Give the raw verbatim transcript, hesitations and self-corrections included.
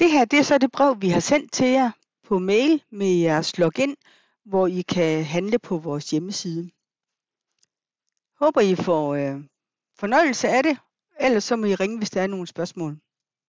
Det her det er så det brev, vi har sendt til jer på mail med jeres login, hvor I kan handle på vores hjemmeside. Håber I får øh, fornøjelse af det, ellers så må I ringe, hvis der er nogle spørgsmål.